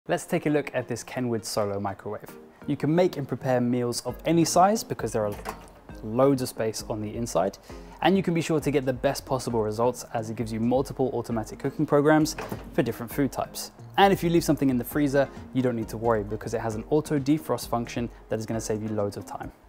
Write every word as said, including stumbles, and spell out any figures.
Let's take a look at this Kenwood Solo Microwave. You can make and prepare meals of any size because there are loads of space on the inside, and you can be sure to get the best possible results as it gives you multiple automatic cooking programs for different food types. And if you leave something in the freezer, you don't need to worry because it has an auto defrost function that is going to save you loads of time.